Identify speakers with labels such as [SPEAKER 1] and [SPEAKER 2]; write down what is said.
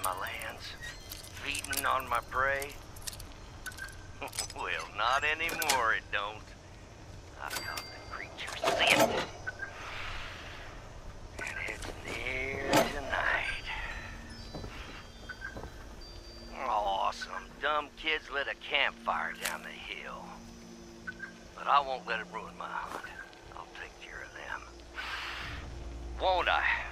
[SPEAKER 1] my lands, feeding on my prey? Well, not anymore, it don't. I've got the creature scent. And it's near tonight. Aw, some dumb kids lit a campfire down the hill. But I won't let it ruin my hunt. I'll take care of them. Won't I?